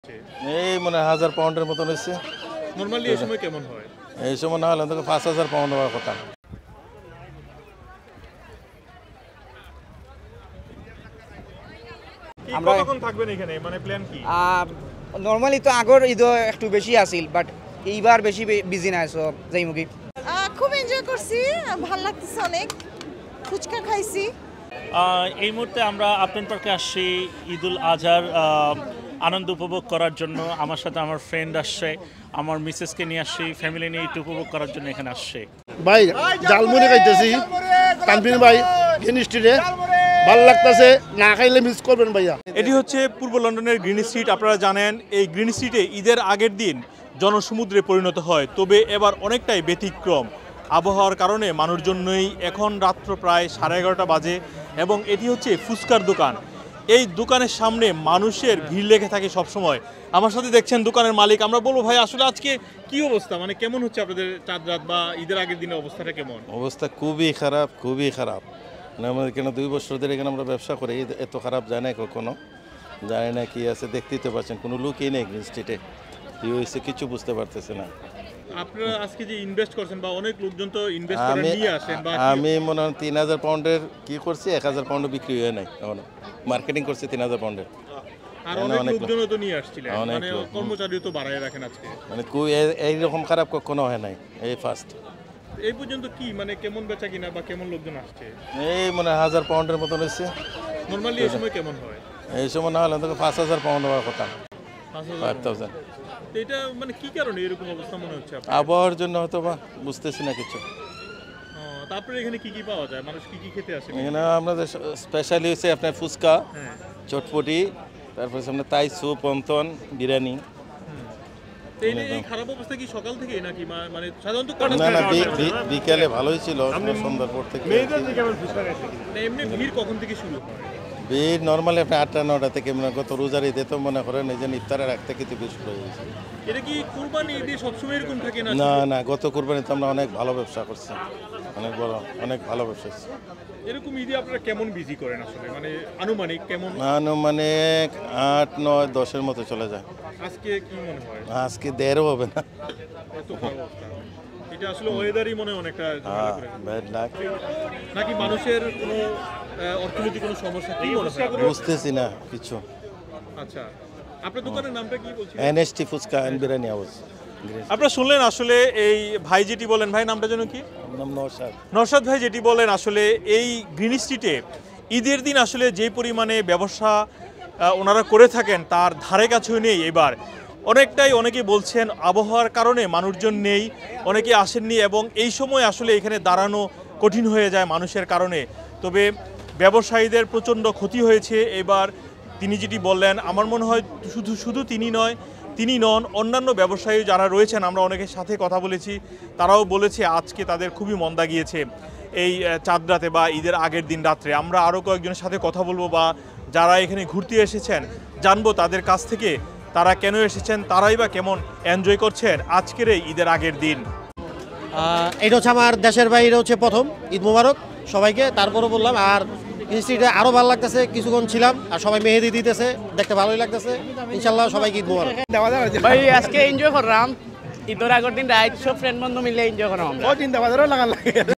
এই মানে 1000 পাউন্ডের মতন হচ্ছে। নরমালি এই সময় কেমন হয়? এই সময় না হলে অন্তত 5000 পাউন্ড হওয়ার কথা। আমরা কখন থাকবেন এখানে, মানে প্ল্যান কি? নর্মালি তো আগর ঈদ একটু বেশি আছিল, বাট এইবার বেশি বিজি না, সো যাইমুখী। খুব এনজয় করছি, ভালো লাগতেছে অনেক। ফুচকা খাইছি। এই মুহূর্তে আমরা আপটন পার্কে আসছি ঈদুল আজহার আনন্দ উপভোগ করার জন্য। আমার সাথে আমার ফ্রেন্ড আসছে, আমার মিসেসকে নিয়ে আসছি, ফ্যামিলি নিয়ে একটু উপভোগ করার জন্য এখানে আসছে। ভাই জালমুড়ি খাইতেছি তানবির ভাই গ্রিন স্ট্রিটে, ভালো লাগতেছে, না খাইলে মিস করবেন ভাইয়া। এটি হচ্ছে পূর্ব লন্ডনের গ্রিন স্ট্রিট। আপনারা জানেন এই গ্রিন স্ট্রিটে ঈদের আগের দিন জনসমুদ্রে পরিণত হয়, তবে এবার অনেকটাই ব্যতিক্রম। আবহাওয়ার কারণে মানুষজনই এখন রাত্র প্রায় 11:30 বাজে এবং এটি হচ্ছে ফুচকার দোকান। এই দোকানের সামনে মানুষের ভিড় লেগে থাকে সবসময়। আমার সাথে দেখছেন দোকানের মালিক। আমরা বলবো ভাই আসলে আজকে কি অবস্থা, মানে কেমন হচ্ছে আপনাদের চাঁদ রাত বা ঈদের আগের দিনের অবস্থাটা কেমন? অবস্থা খুবই খারাপ, খুবই খারাপ। আমাদের কেন 2 বছর ধরে এখানে আমরা ব্যবসা করি, এত খারাপ যায় না কখনো। জানি না কি আছে, দেখতেই তো পাচ্ছেন কোনো লুকই নেই গ্রিন স্ট্রিটে। কি হয়েছে কিছু বুঝতে পারতেছে না। আপনারা আজকে যে ইনভেস্ট করছেন বা অনেক লোকজন তো ইনভেস্ট করে নিয়ে আসেন, বা আমি মনে হয় 3000 পাউন্ডের কি করছি, 1000 পাউন্ড বিক্রি হয়ে নাই এখনো। মার্কেটিং করছি 3000 পাউন্ডের। আর অনেক লোকজনও তো নিয়ে আসছিলেন, মানে কর্মচারীও তো বাড়ায় রাখেন আজকে। মানে এইরকম খারাপ কখনো হয় নাই, এই ফার্স্ট। এই পর্যন্ত কি মানে কেমন বেচা কিনা বা কেমন লোকজন আসছে? এই মানে 1000 পাউন্ডের মতন হচ্ছে। নরমালি এই সময় কেমন হয়? এই সময় না হলে অন্তত 5000 পাউন্ড হওয়ার কথা। 5000। এটা মানে কি কারণে এরকম অবস্থা মনে হচ্ছে আপনার? আবহাওয়ার জন্য হয়তো বা, বুঝতেছি না কিছু। তারপরে এখানে কি কি পাওয়া যায়, মানুষ কি কি খেতে আসে? এখানে আপনাদের স্পেশালি হচ্ছে আপনার ফুচকা, চটপটি, তারপর সামনে তাই স্যুপ, অন্তন, বিরিয়ানি। এই খারাপ অবস্থা কি সকাল থেকে নাকি মানে সাধারণত না না, বিকেলে ভালোই ছিল, সন্ধ্যার পর থেকে। এমনি ভিড় কখন থেকে শুরু হয়? ভিড় নর্মালি আপনি 8টা-9টা থেকে, গত রোজার ঈদে তো মনে করেন এই যে ইফতারের আগ থেকে তো বেশি শুরু হয়েছে। এটা কি কুরবানি ঈদে সবসময় এরকম থাকে না? না না, গত কুরবানিতে আমরা অনেক ভালো ব্যবসা করছি, অনেক বড়, অনেক ভালো ব্যবসা হচ্ছে। এরকম ঈদে আপনারা কেমন বিজি করেন আসলে, মানে আনুমানিক কেমন? আনুমানিক 8-9-10-এর মতো চলে যায়। আজকে কি মনে হয়? আজকে 1.5 হবে না। এত খারাপ অবস্থা। এটা আসলে ওয়েদারই মনে হয় অনেকটা ঝামেলা করে। Bad luck. নাকি মানুষের কোনো অর্থনৈতিক কোনো সমস্যা কি মনে হয়? বুঝতেছি না কিছু। আচ্ছা, আপনার দোকানের নামটা কি বলছিলেন? NST phuchka and biryani house. আপনারা শুনলেন আসলে এই ভাই যেটি বলেন, ভাই নামটা যেন কি? নাম নওশাদ। নওশাদ ভাই যেটি বলেন, আসলে এই গ্রিন স্ট্রিটে ঈদের দিন আসলে যে পরিমাণে ব্যবসা ওনারা করে থাকেন তার ধারে কাছেও নেই এবার। অনেকেই বলছেন আবহাওয়ার কারণে মানুষজন নেই, অনেকে আসেননি এবং এই সময় আসলে এখানে দাঁড়ানো কঠিন হয়ে যায় মানুষের কারণে। তবে ব্যবসায়ীদের প্রচণ্ড ক্ষতি হয়েছে এবার। তিনি যেটি বললেন, আমার মনে হয় শুধু তিনি নন, অন্যান্য ব্যবসায়ী যারা রয়েছেন, আমরা অনেকের সাথে কথা বলেছি, তারাও বলেছে আজকে তাদের খুবই মন্দা গিয়েছে এই চাঁদ রাতে বা ঈদের আগের দিন রাত্রে। আমরা আরও কয়েকজনের সাথে কথা বলবো বা যারা এখানে ঘুরতে এসেছেন জানবো তাদের কাছ থেকে তারা কেন এসেছেন, তারাই বা কেমন এনজয় করছেন আজকের এই ঈদের আগের দিন। এটা হচ্ছে আমার দেশের বাইরে হচ্ছে প্রথম ঈদ মোবারক সবাইকে। তারপরও বললাম, আর ইনস্টিটিউটে আরও ভালো লাগতেছে, কিছুক্ষণ ছিলাম আর সবাই মেহেদি দিতেছে, দেখতে ভালোই লাগতেছে। ইনশাল্লাহ সবাইকে ঈদ মোবারক। ভাই আজকে এনজয় করলাম, ঈদের আগের দিন রাত সব ফ্রেন্ড বন্ধু মিলে এনজয় করলাম। চিন্তা বাজারও লাগান লাগে।